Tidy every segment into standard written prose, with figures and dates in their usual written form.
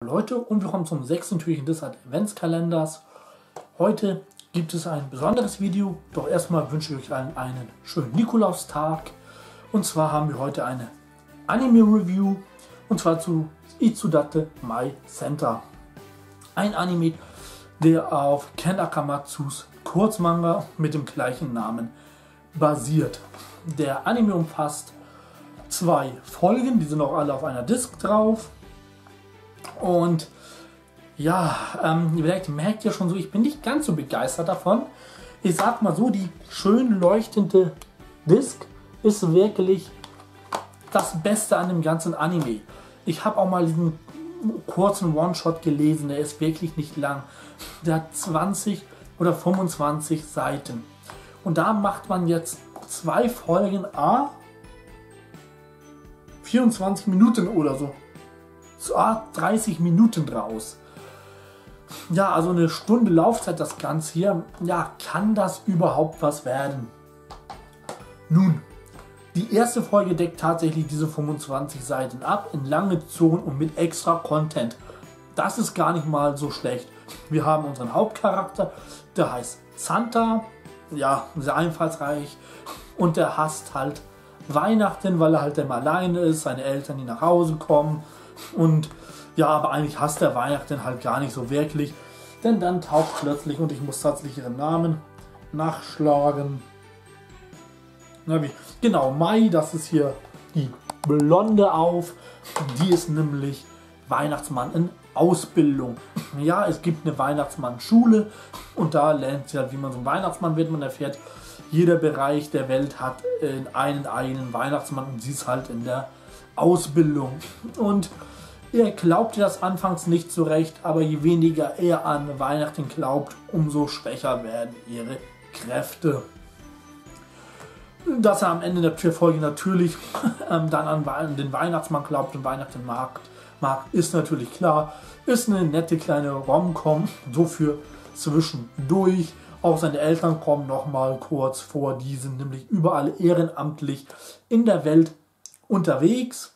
Leute, und willkommen zum 6. Türchen des Adventskalenders. Heute gibt es ein besonderes Video, doch erstmal wünsche ich euch allen einen schönen Nikolaustag. Und zwar haben wir heute eine Anime-Review, und zwar zu Itsudatte Mai Center. Ein Anime, der auf Ken Akamatsus Kurzmanga mit dem gleichen Namen basiert. Der Anime umfasst 2 Folgen, die sind auch alle auf einer Disc drauf. Und ja, vielleicht merkt ihr schon so, ich bin nicht ganz so begeistert davon. Ich sag mal so, die schön leuchtende Disc ist wirklich das Beste an dem ganzen Anime. Ich habe auch mal diesen kurzen One-Shot gelesen, der ist wirklich nicht lang. Der hat 20 oder 25 Seiten. Und da macht man jetzt 2 Folgen 24 Minuten oder so. 30 Minuten draus. Ja, also eine Stunde Laufzeit das Ganze hier. Ja, kann das überhaupt was werden? Nun, die erste Folge deckt tatsächlich diese 25 Seiten ab, in lange Zonen und mit extra Content. Das ist gar nicht mal so schlecht. Wir haben unseren Hauptcharakter, der heißt Santa. Ja, sehr einfallsreich. Und der hasst halt Weihnachten, weil er halt immer alleine ist, seine Eltern, die nach Hause kommen. Und ja, aber eigentlich hasst er Weihnachten halt gar nicht so wirklich. Denn dann taucht plötzlich, und ich muss tatsächlich ihren Namen nachschlagen. Genau, Mai, das ist hier die Blonde auf. Die ist nämlich Weihnachtsmann in Ausbildung. Ja, es gibt eine Weihnachtsmann-Schule und da lernt sie halt, wie man so ein Weihnachtsmann wird. Man erfährt, jeder Bereich der Welt hat einen eigenen Weihnachtsmann und sie ist halt in der Ausbildung. Und er glaubte das anfangs nicht so recht, aber je weniger er an Weihnachten glaubt, umso schwächer werden ihre Kräfte. Dass er am Ende der Folge natürlich dann an den Weihnachtsmann glaubt und Weihnachten mag, ist natürlich klar. Ist eine nette kleine Rom-Com, so für zwischendurch. Auch seine Eltern kommen nochmal kurz vor, die sind nämlich überall ehrenamtlich in der Welt unterwegs.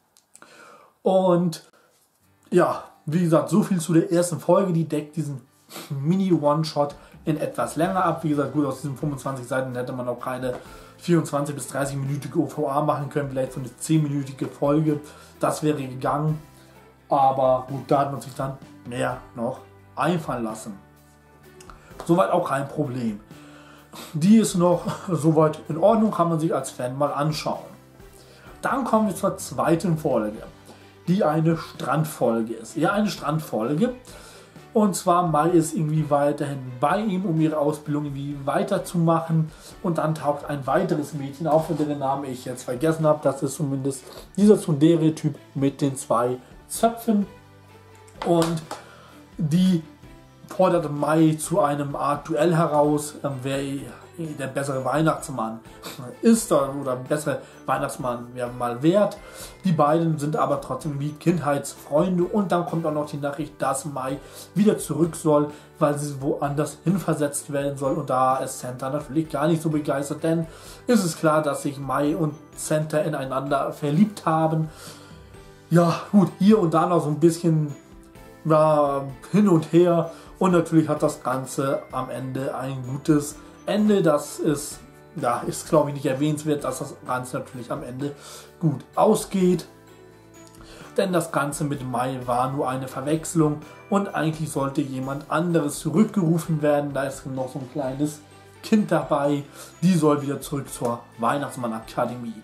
Und ja, wie gesagt, so viel zu der ersten Folge. Die deckt diesen Mini-One-Shot in etwas länger ab. Wie gesagt, gut, aus diesen 25 Seiten hätte man auch keine 24 bis 30-minütige OVA machen können. Vielleicht so eine 10-minütige Folge. Das wäre gegangen. Aber gut, da hat man sich dann mehr noch einfallen lassen. Soweit auch kein Problem. Die ist noch soweit in Ordnung, kann man sich als Fan mal anschauen. Dann kommen wir zur zweiten Folge, die eine Strandfolge ist. Ja, eine Strandfolge. Und zwar Mai ist irgendwie weiterhin bei ihm, um ihre Ausbildung irgendwie weiterzumachen. Und dann taucht ein weiteres Mädchen auf, deren Namen ich jetzt vergessen habe. Das ist zumindest dieser Tsundere-Typ mit den 2 Zöpfen. Und die fordert Mai zu einem Art Duell heraus, wer der bessere Weihnachtsmann ist oder bessere Weihnachtsmann wäre mal wert. Die beiden sind aber trotzdem wie Kindheitsfreunde und dann kommt auch noch die Nachricht, dass Mai wieder zurück soll, weil sie woanders hinversetzt werden soll und da ist Santa natürlich gar nicht so begeistert, denn ist es klar, dass sich Mai und Santa ineinander verliebt haben. Ja gut, hier und da noch so ein bisschen hin und her und natürlich hat das Ganze am Ende ein gutes Ende. Das ist glaube ich nicht erwähnenswert, dass das Ganze natürlich am Ende gut ausgeht. Denn das Ganze mit Mai war nur eine Verwechslung und eigentlich sollte jemand anderes zurückgerufen werden. Da ist noch so ein kleines Kind dabei, die soll wieder zurück zur Weihnachtsmann-Akademie.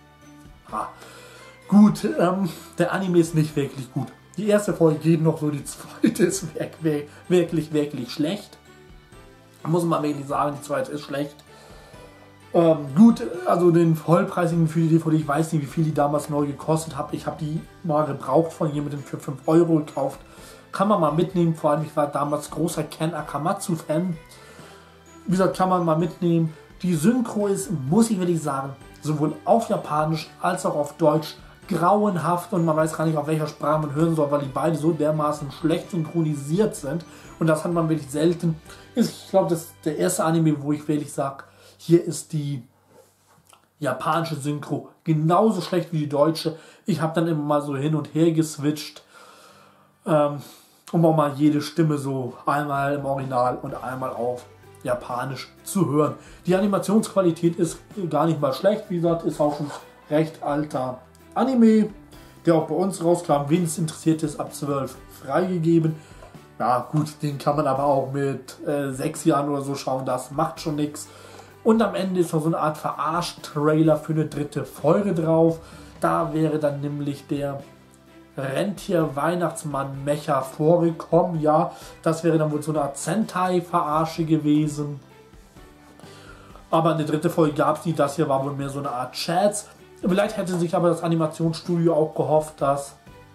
Gut, der Anime ist nicht wirklich gut. Die erste Folge geht noch so, die zweite ist wirklich schlecht. Muss man wirklich sagen, die zweite ist schlecht. Gut, also den vollpreisigen für die DVD, ich weiß nicht, wie viel die damals neu gekostet hat. Ich habe die mal gebraucht von jemandem für 5 Euro gekauft. Kann man mal mitnehmen, vor allem ich war damals großer Ken Akamatsu-Fan. Wie gesagt, kann man mal mitnehmen. Die Synchro ist, muss ich wirklich sagen, sowohl auf Japanisch als auch auf Deutsch grauenhaft und man weiß gar nicht, auf welcher Sprache man hören soll, weil die beide so dermaßen schlecht synchronisiert sind. Und das hat man wirklich selten. Ich glaube, das ist der erste Anime, wo ich wirklich sage, hier ist die japanische Synchro genauso schlecht wie die deutsche. Ich habe dann immer mal so hin und her geswitcht. um auch mal jede Stimme so einmal im Original und einmal auf Japanisch zu hören. Die Animationsqualität ist gar nicht mal schlecht, wie gesagt, ist auch schon recht alter Anime, der auch bei uns rauskam. Wen es interessiert ist, ab 12 freigegeben. Ja gut, den kann man aber auch mit 6 Jahren oder so schauen, das macht schon nichts. Und am Ende ist noch so eine Art Verarsch-Trailer für eine dritte Folge drauf. Da wäre dann nämlich der Rentier-Weihnachtsmann-Mecha vorgekommen. Ja, das wäre dann wohl so eine Art Sentai-Verarsche gewesen. Aber eine dritte Folge gab es nicht. Das hier war wohl mehr so eine Art Scherz. Vielleicht hätte sich aber das Animationsstudio auch gehofft, dass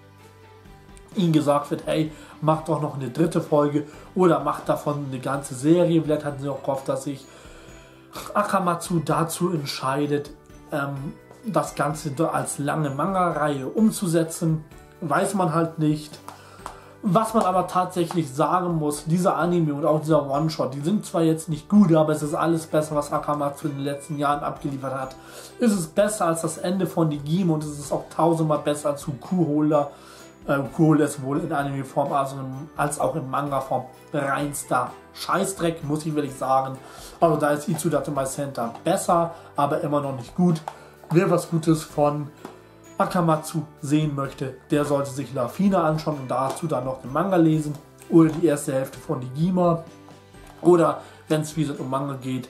ihnen gesagt wird, hey, macht doch noch eine dritte Folge oder macht davon eine ganze Serie. Vielleicht hatten sie auch gehofft, dass sich Akamatsu dazu entscheidet, das Ganze als lange Manga-Reihe umzusetzen. Weiß man halt nicht. Was man aber tatsächlich sagen muss, dieser Anime und auch dieser One-Shot, die sind zwar jetzt nicht gut, aber es ist alles besser, was Akamatsu in den letzten Jahren abgeliefert hat. Es ist besser als das Ende von Digimon und es ist auch tausendmal besser als Kuholder. Kuholder ist wohl in Anime-Form als auch in Manga-Form reinster Scheißdreck, muss ich wirklich sagen. Also da ist Itsudatome Center besser, aber immer noch nicht gut. Wer was Gutes von Akamatsu sehen möchte, der sollte sich La Fina anschauen und dazu dann noch den Manga lesen oder die erste Hälfte von Digimon oder wenn es wie gesagt um Manga geht,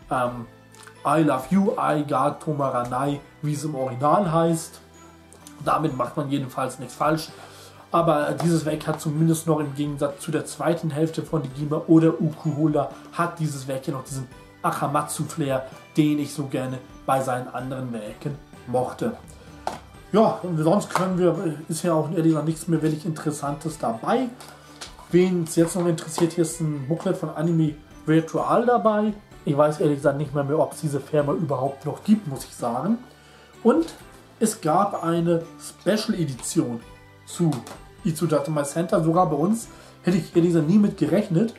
I Love You, I Got Tomaranai, wie es im Original heißt. Damit macht man jedenfalls nichts falsch, aber dieses Werk hat zumindest noch im Gegensatz zu der zweiten Hälfte von Digimon oder Ukuhola hat dieses Werk hier noch diesen Akamatsu-Flair, den ich so gerne bei seinen anderen Werken mochte. Ja, und sonst ist ja auch ehrlich gesagt nichts mehr wirklich Interessantes dabei. Wen es jetzt noch interessiert, hier ist ein Booklet von Anime Virtual dabei. Ich weiß ehrlich gesagt nicht mehr, ob es diese Firma überhaupt noch gibt, muss ich sagen. Und es gab eine Special Edition zu Itsudatome Center, sogar bei uns. Hätte ich ehrlich gesagt nie mit gerechnet.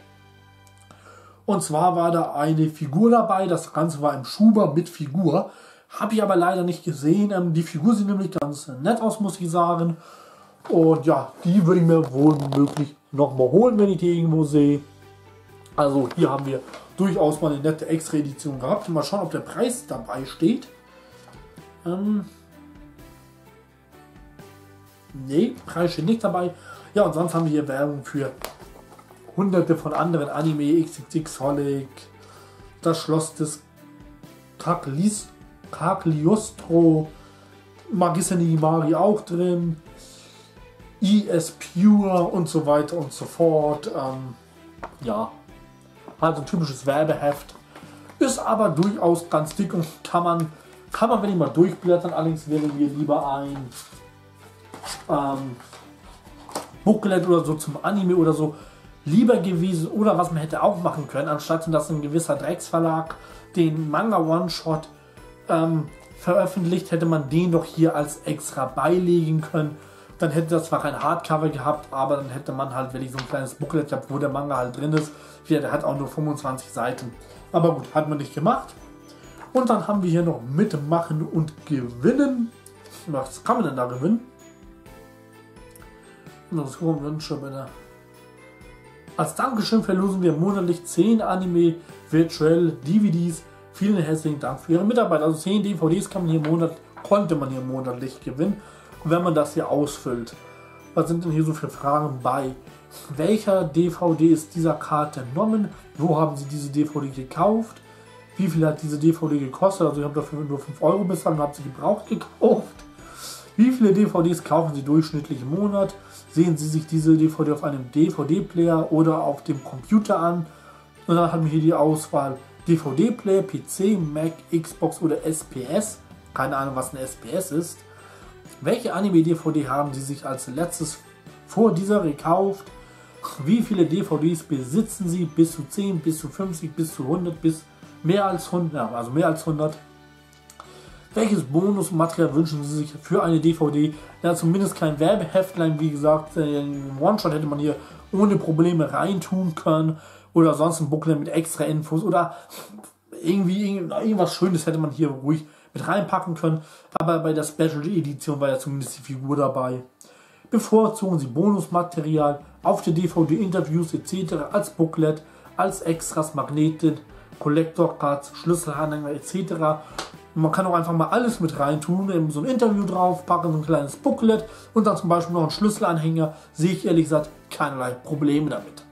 Und zwar war da eine Figur dabei, das Ganze war im Schuber mit Figur. Habe ich aber leider nicht gesehen. Die Figur sieht nämlich ganz nett aus, muss ich sagen. Und ja, die würde ich mir wohl möglich nochmal holen, wenn ich die irgendwo sehe. Also hier haben wir durchaus mal eine nette Extra-Edition gehabt. Mal schauen, ob der Preis dabei steht. Nee, Preis steht nicht dabei. Ja, und sonst haben wir hier Werbung für hunderte von anderen Anime, XXX Holic, das Schloss des Cagliostro, Magister Nigimari auch drin, ES Pure und so weiter und so fort. Ja, halt ein typisches Werbeheft. Ist aber durchaus ganz dick und kann man wenn ich mal durchblättern, allerdings wäre mir lieber ein Booklet oder so zum Anime oder so lieber gewesen, oder was man hätte auch machen können, anstatt dass ein gewisser Drecksverlag den Manga One-Shot veröffentlicht, hätte man den doch hier als extra beilegen können. Dann hätte das zwar kein Hardcover gehabt, aber dann hätte man halt wirklich so ein kleines Booklet gehabt, wo der Manga halt drin ist. Der hat auch nur 25 Seiten. Aber gut, hat man nicht gemacht. Und dann haben wir hier noch Mitmachen und Gewinnen. Was kann man denn da gewinnen? Wünsche bitte. Als Dankeschön verlosen wir monatlich 10 Anime Virtual DVDs. Vielen herzlichen Dank für Ihre Mitarbeit. Also 10 DVDs konnte man hier monatlich gewinnen, wenn man das hier ausfüllt. Was sind denn hier so für Fragen bei? Welcher DVD ist dieser Karte entnommen? Wo haben Sie diese DVD gekauft? Wie viel hat diese DVD gekostet? Also ich habe dafür nur 5 Euro bezahlt und habe sie gebraucht gekauft. Wie viele DVDs kaufen Sie durchschnittlich im Monat? Sehen Sie sich diese DVD auf einem DVD-Player oder auf dem Computer an? Und dann haben wir hier die Auswahl DVD-Player, PC, Mac, Xbox oder SPS. Keine Ahnung, was eine SPS ist. Welche Anime-DVD haben Sie sich als letztes vor dieser gekauft? Wie viele DVDs besitzen Sie? Bis zu 10, bis zu 50, bis zu 100, bis mehr als 100, ja, also mehr als 100. Welches Bonusmaterial wünschen Sie sich für eine DVD? Ja, zumindest kein Werbeheftlein, wie gesagt, einen One-Shot hätte man hier ohne Probleme reintun können. Oder sonst ein Booklet mit extra Infos oder irgendwas Schönes hätte man hier ruhig mit reinpacken können. Aber bei der Special Edition war ja zumindest die Figur dabei. Bevorzugen Sie Bonusmaterial auf der DVD, Interviews etc. als Booklet, als Extras, Magneten, Collector Cards, Schlüsselanhänger etc. Man kann auch einfach mal alles mit reintun, eben so ein Interview draufpacken, so ein kleines Booklet und dann zum Beispiel noch einen Schlüsselanhänger. Sehe ich ehrlich gesagt keinerlei Probleme damit.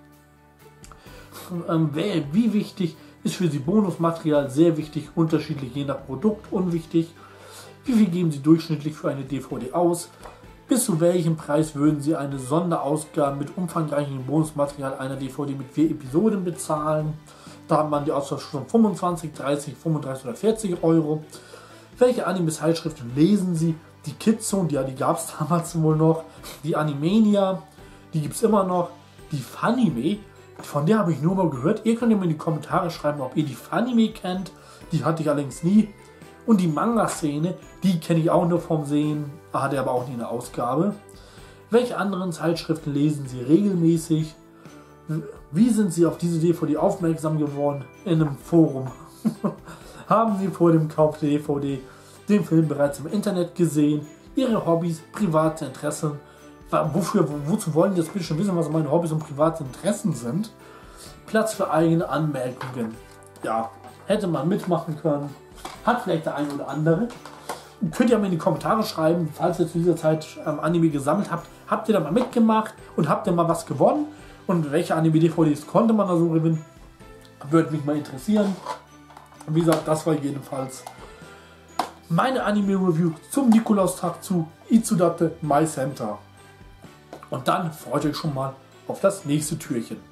Wie wichtig ist für Sie Bonusmaterial? Sehr wichtig, unterschiedlich je nach Produkt, unwichtig. Wie viel geben Sie durchschnittlich für eine DVD aus? Bis zu welchem Preis würden Sie eine Sonderausgabe mit umfangreichem Bonusmaterial einer DVD mit 4 Episoden bezahlen? Da hat man die Auswahl schon 25, 30, 35 oder 40 Euro. Welche Anime-Zeitschriften lesen Sie? Die Kidzone, die gab es damals wohl noch. Die Animania, die gibt es immer noch. Die Funime, von der habe ich nur mal gehört. Ihr könnt mir in die Kommentare schreiben, ob ihr die Funime kennt. Die hatte ich allerdings nie. Und die Manga-Szene, die kenne ich auch nur vom Sehen, hatte aber auch nie eine Ausgabe. Welche anderen Zeitschriften lesen Sie regelmäßig? Wie sind Sie auf diese DVD aufmerksam geworden? In einem Forum. Haben Sie vor dem Kauf der DVD den Film bereits im Internet gesehen? Ihre Hobbys, private Interessen? Wozu wollen Sie jetzt bitte schon wissen, was meine Hobbys und private Interessen sind? Platz für eigene Anmerkungen. Ja, hätte man mitmachen können. Hat vielleicht der eine oder andere. Könnt ihr mir in die Kommentare schreiben, falls ihr zu dieser Zeit Anime gesammelt habt. Habt ihr da mal mitgemacht und habt ihr mal was gewonnen? Und welche Anime-DVDs konnte man da so gewinnen? Würde mich mal interessieren. Wie gesagt, das war jedenfalls meine Anime-Review zum Nikolaustag zu Itsudate My Center. Und dann freut euch schon mal auf das nächste Türchen.